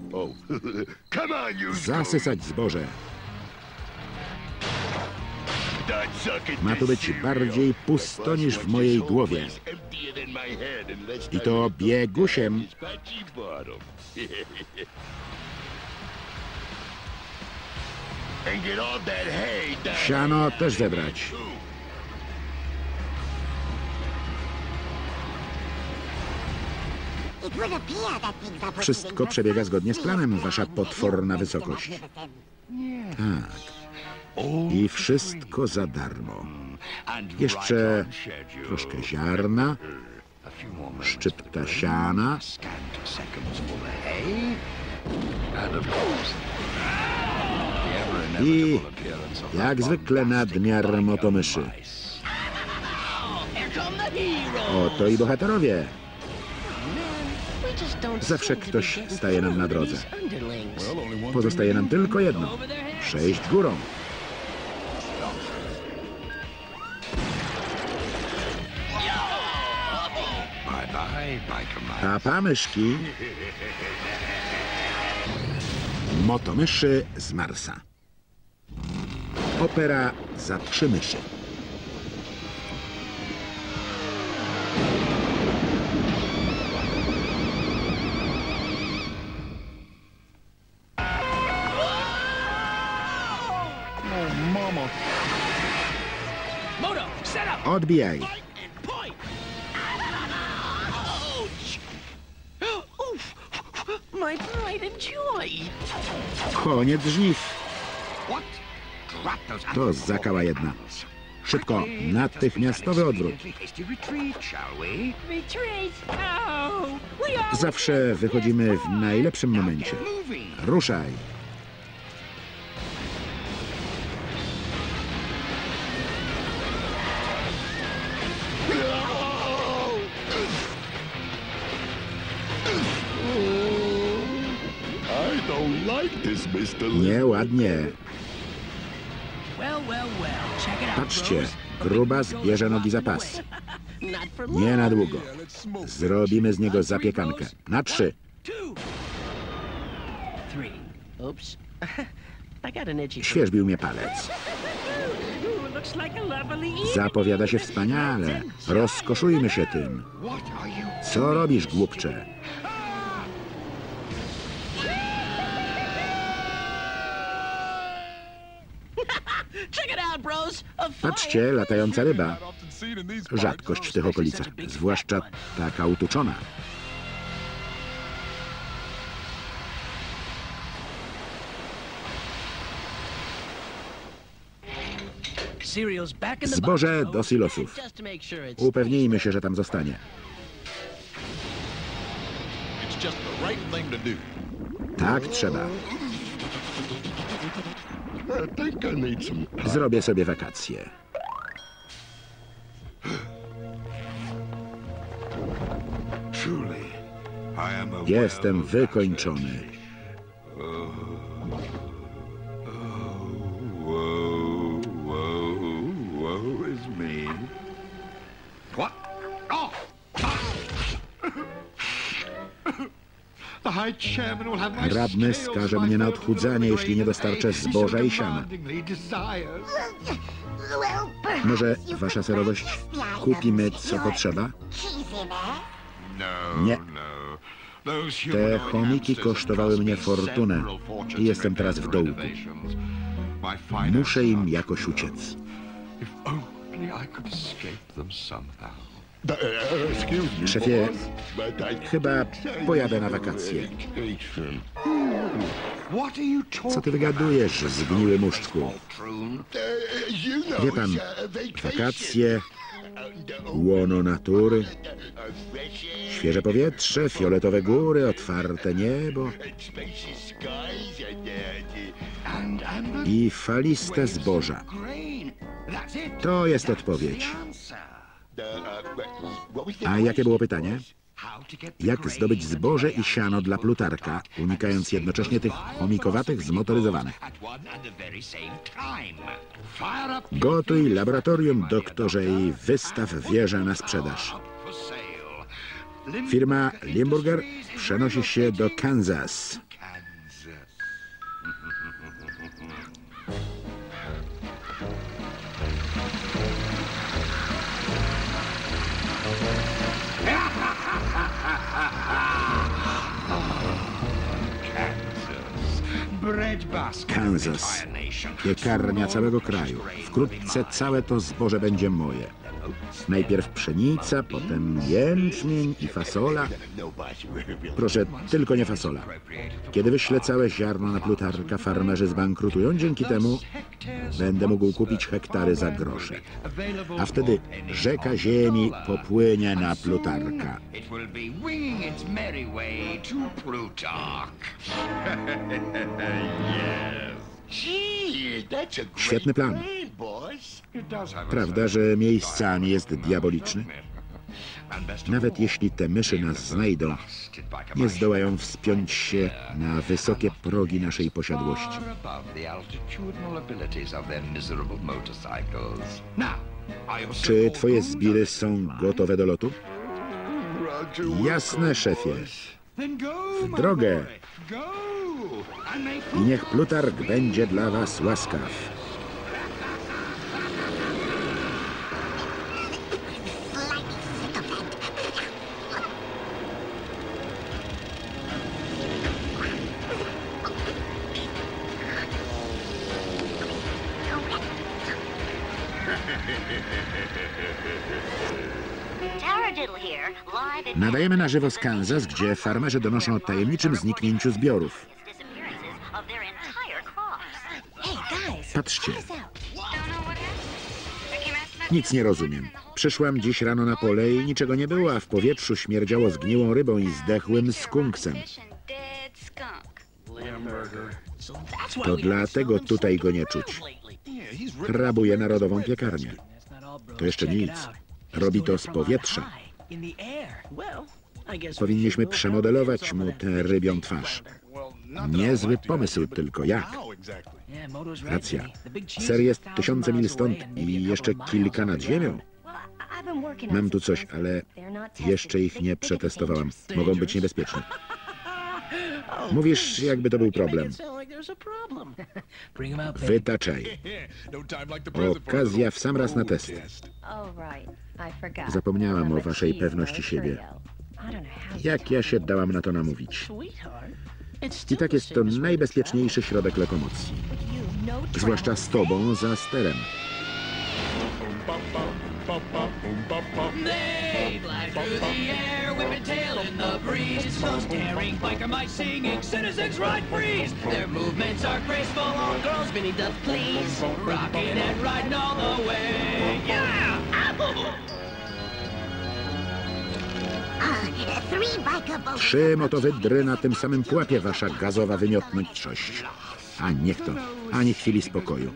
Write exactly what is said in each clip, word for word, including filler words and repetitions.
Zasysać zboże. Ma to być bardziej pusto niż w mojej głowie. I to biegusiem. Siano też zebrać. Wszystko przebiega zgodnie z planem, wasza potworna wysokość. Tak. I wszystko za darmo. Jeszcze troszkę ziarna, szczypta siana i jak zwykle nadmiar motomyszy. Oto i bohaterowie. Zawsze ktoś staje nam na drodze. Pozostaje nam tylko jedno. Przejść górą. Papa myszki. Motomyszy z Marsa. Opera za trzy myszy. Odbijaj. Koniec żniw. To zakała jedna. Szybko, natychmiastowy odwrót. Zawsze wychodzimy w najlepszym momencie. Ruszaj. Nieładnie. Patrzcie, grubas bierze nogi za pas. Nie na długo. Zrobimy z niego zapiekankę. Na trzy. Świerzbił mnie palec. Zapowiada się wspaniale. Rozkoszujmy się tym. Co robisz, głupcze? Patrzcie, latająca ryba. Rzadkość w tych okolicach, zwłaszcza taka utuczona. Zboże do silosów. Upewnijmy się, że tam zostanie. Tak trzeba. Zrobię sobie wakacje. Jestem wykończony. Radny skaże mnie na odchudzanie, jeśli nie dostarczę zboża i siana. Może, wasza serowość, kupimy, co potrzeba? Nie. Te chomiki kosztowały mnie fortunę i jestem teraz w dołku. Muszę im jakoś uciec. Szefie, chyba pojadę na wakacje. Co ty wygadujesz, zgniły muszczku? Wie pan, wakacje, łono natury, świeże powietrze, fioletowe góry, otwarte niebo i faliste zboża. To jest odpowiedź. A jakie było pytanie? Jak zdobyć zboże i siano dla Plutarka, unikając jednocześnie tych chomikowatych, zmotoryzowanych? Gotuj laboratorium, doktorze, i wystaw wieżę na sprzedaż. Firma Limburger przenosi się do Kansas. Kansas. Piekarnia całego kraju. Wkrótce całe to zboże będzie moje. Najpierw pszenica, potem jęczmień i fasola. Proszę, tylko nie fasola. Kiedy wyślę całe ziarno na Plutarka, farmerzy zbankrutują. Dzięki temu będę mógł kupić hektary za grosze. A wtedy rzeka ziemi popłynie na Plutarka. Świetny plan. Prawda, że miejscami jest diaboliczny? Nawet jeśli te myszy nas znajdą, nie zdołają wspiąć się na wysokie progi naszej posiadłości. Czy twoje zbiry są gotowe do lotu? Jasne, szefie. W drogę! I niech Plutark będzie dla was łaskaw. Nadajemy na żywo z Kansas, gdzie farmerzy donoszą o tajemniczym zniknięciu zbiorów. Patrzcie. Nic nie rozumiem. Przyszłam dziś rano na pole i niczego nie było, a w powietrzu śmierdziało zgniłą rybą i zdechłym skunksem. To dlatego tutaj go nie czuć. Rabuje narodową piekarnię. To jeszcze nic. Robi to z powietrza. Powinniśmy przemodelować mu tę rybią twarz. Niezły pomysł, tylko jak? Racja. Ser jest tysiące mil stąd i jeszcze kilka nad ziemią. Mam tu coś, ale jeszcze ich nie przetestowałam. Mogą być niebezpieczne. Mówisz, jakby to był problem. Wytaczaj. Okazja w sam raz na test. Zapomniałam o waszej pewności siebie. Jak ja się dałam na to namówić? I tak jest to najbezpieczniejszy środek lokomocji. Zwłaszcza z tobą za sterem. They fly through the air, whipping tail in the breeze. Slow staring, biker mice singing, citizens ride freeze. Their movements are graceful, all girls beneath the please. Rocking and riding all the way, yeah! Trzy motowydry na tym samym pułapie, wasza gazowa wymiotność. A niech to, ani chwili spokoju.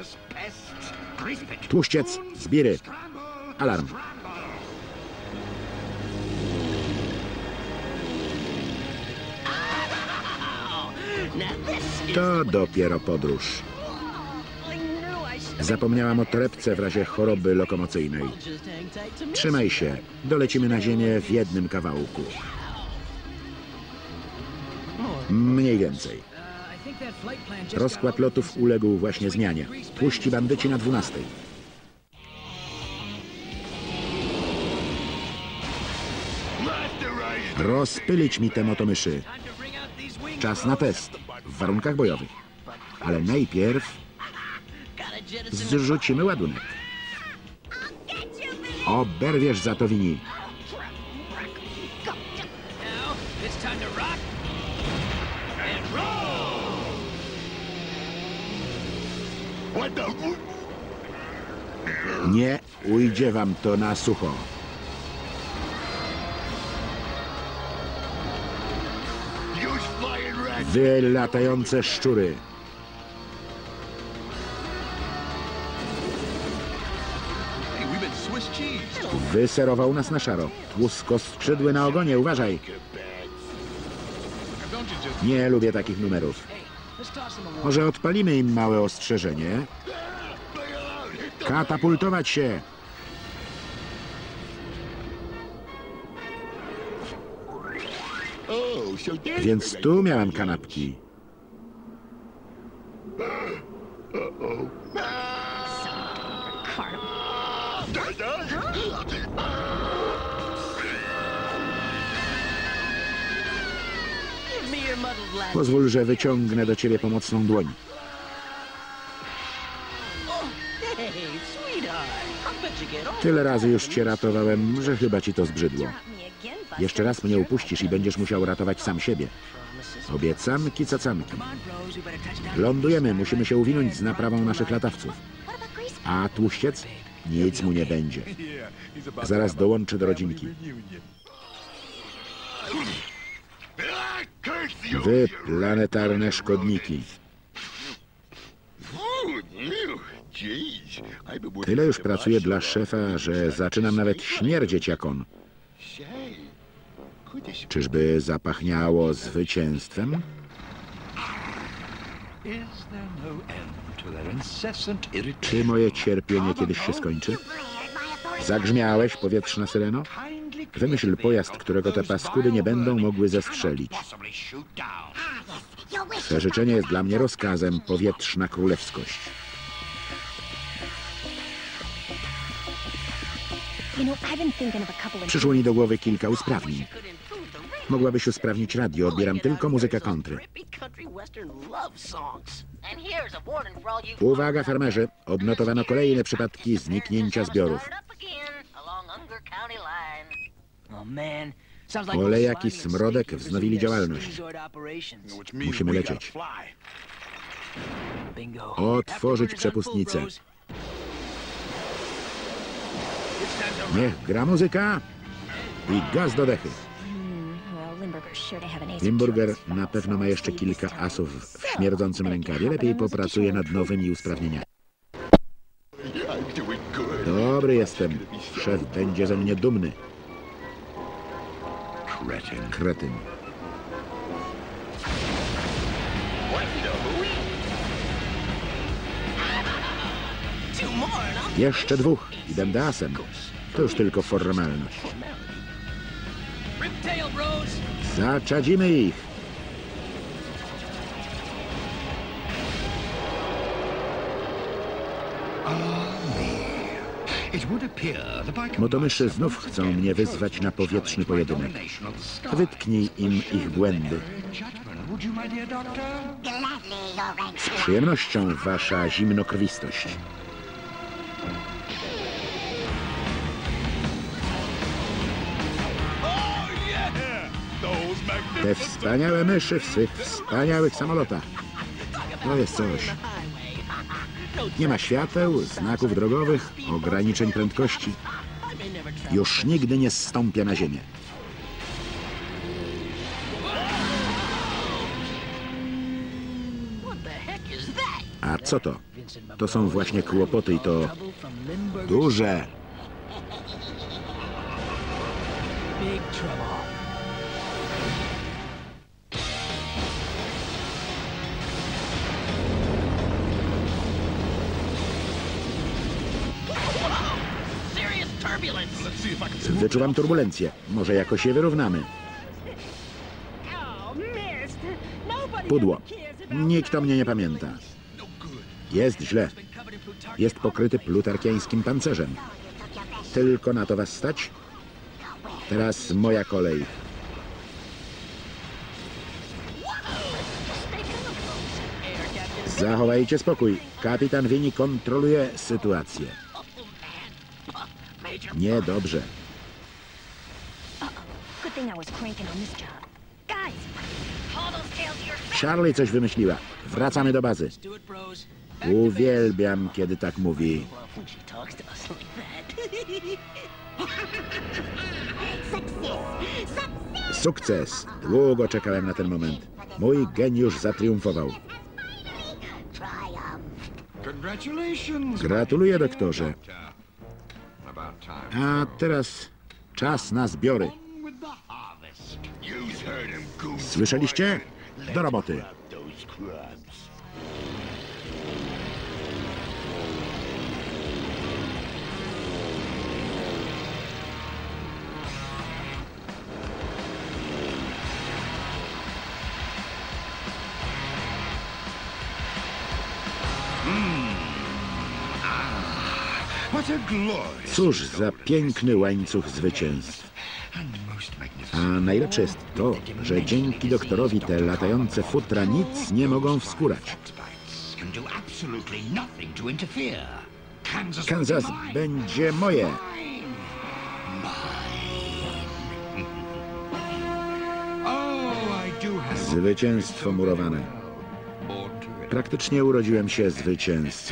Tłuściec, zbiry. Alarm. To dopiero podróż. Zapomniałam o torebce w razie choroby lokomocyjnej. Trzymaj się. Dolecimy na ziemię w jednym kawałku. Mniej więcej. Rozkład lotów uległ właśnie zmianie. Tłuści bandyci na dwunastej. Rozpylić mi te motomyszy. Czas na test w warunkach bojowych. Ale najpierw zrzucimy ładunek. Oberwiesz za to wini. Nie ujdzie wam to na sucho. Wy latające szczury. Wyserował nas na szaro. Tłustoskrzydły na ogonie, uważaj. Nie lubię takich numerów. Może odpalimy im małe ostrzeżenie? Katapultować się! Więc tu miałem kanapki. Pozwól, że wyciągnę do ciebie pomocną dłoń. Tyle razy już cię ratowałem, że chyba ci to zbrzydło. Jeszcze raz mnie upuścisz i będziesz musiał ratować sam siebie. Obiecanki, cacanki. Lądujemy, musimy się uwinąć z naprawą naszych latawców. A tłuściec? Nic mu nie będzie. Zaraz dołączy do rodzinki. Wy, planetarne szkodniki. Tyle już pracuję dla szefa, że zaczynam nawet śmierdzieć jak on. Czyżby zapachniało zwycięstwem? Czy moje cierpienie kiedyś się skończy? Zagrzmiałeś, powietrzna syreno? Wymyśl pojazd, którego te paskudy nie będą mogły zestrzelić. Twe życzenie jest dla mnie rozkazem, powietrzna królewskość. Przyszło mi do głowy kilka usprawnień. Mogłabyś usprawnić radio, odbieram tylko muzykę country. Uwaga, farmerzy! Odnotowano kolejne przypadki zniknięcia zbiorów. Olejak i Smrodek wznowili działalność. Musimy lecieć. Otworzyć przepustnicę. Niech gra muzyka i gaz do dechy. Limburger na pewno ma jeszcze kilka asów w śmierdzącym rękawie. Lepiej popracuje nad nowymi usprawnieniami. Dobry jestem. Szef będzie ze mnie dumny. Kretyn. Jeszcze dwóch i będę asem. To już tylko formalność. Zaczadzimy ich. Motomyszy znów chcą mnie wyzwać na powietrzny pojedynek. Wytknij im ich błędy. Z przyjemnością, wasza zimnokrwistość. Te wspaniałe myszy w swych wspaniałych samolotach. To jest coś. Nie ma świateł, znaków drogowych, ograniczeń prędkości. Już nigdy nie zstąpię na ziemię. A co to? To są właśnie kłopoty i to duże. Wyczuwam turbulencję. Może jakoś je wyrównamy. Pudło. Nikt o mnie nie pamięta. Jest źle. Jest pokryty plutarkiańskim pancerzem. Tylko na to was stać? Teraz moja kolej. Zachowajcie spokój. Kapitan Winnie kontroluje sytuację. Niedobrze. Charlie coś wymyśliła. Wracamy do bazy. Uwielbiam, kiedy tak mówi. Sukces! Długo czekałem na ten moment. Mój geniusz zatriumfował. Gratuluję, doktorze. A teraz czas na zbiory. Słyszeliście? Do roboty. Cóż za piękny łańcuch zwycięstw. A najlepsze jest to, że dzięki doktorowi te latające futra nic nie mogą wskórać. Kansas będzie moje. Zwycięstwo murowane. Praktycznie urodziłem się zwycięzcą.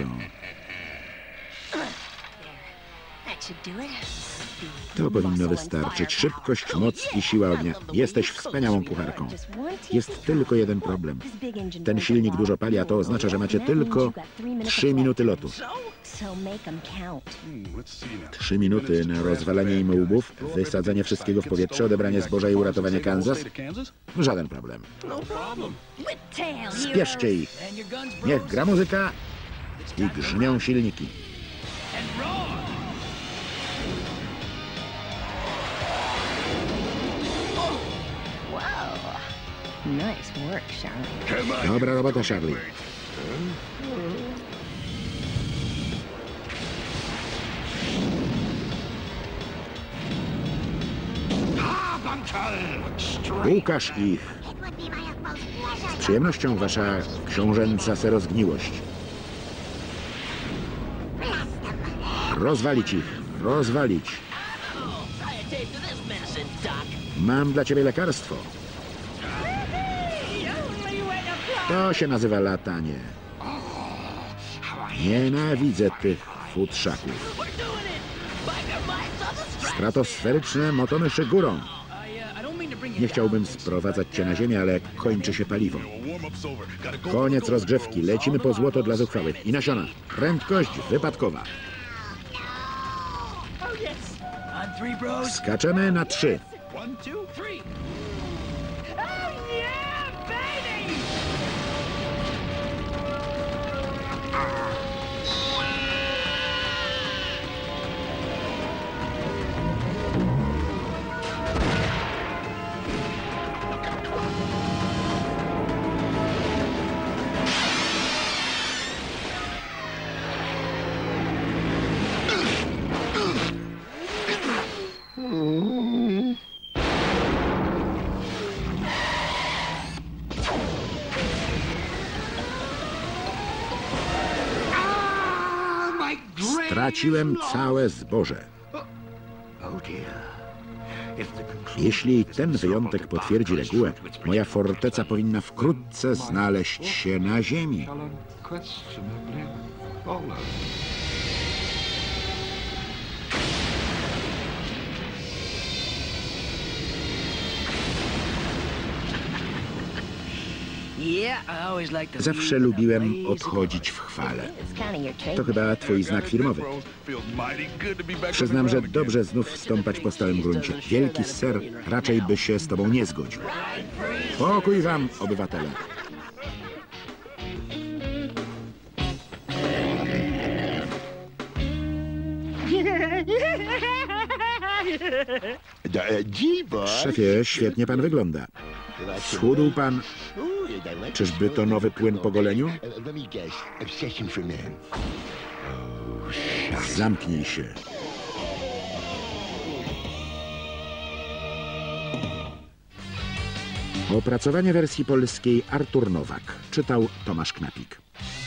To powinno wystarczyć. Szybkość, moc i siła ognia. Jesteś wspaniałą kucharką. Jest tylko jeden problem. Ten silnik dużo pali, a to oznacza, że macie tylko trzy minuty lotu. Trzy minuty na rozwalenie im łbów, wysadzenie wszystkiego w powietrze, odebranie zboża i uratowanie Kansas? Żaden problem. Spieszcie ich. Niech gra muzyka i grzmią silniki. Dobra robota, Charlie. Ukaż ich. Z przyjemnością wasza książęca serozgniłość. Rozwalić ich. Rozwalić. Mam dla ciebie lekarstwo. To się nazywa latanie. Nienawidzę tych futrzaków. Stratosferyczne motomyszy górą. Nie chciałbym sprowadzać cię na ziemię, ale kończy się paliwo. Koniec rozgrzewki. Lecimy po złoto dla zuchwałych. I nasiona. Prędkość wypadkowa. Skaczemy na trzy. Straciłem całe zboże. Jeśli ten wyjątek potwierdzi regułę, moja forteca powinna wkrótce znaleźć się na ziemi. Zawsze lubiłem odchodzić w chwale. To chyba twój znak firmowy. Przyznam, że dobrze znów stąpać po stałym gruncie. Wielki ser raczej by się z tobą nie zgodził. Pokój wam, obywatele. Szefie, świetnie pan wygląda. Schudł pan. Czyżby to nowy płyn po goleniu? Zamknij się. Opracowanie wersji polskiej Artur Nowak. Czytał Tomasz Knapik.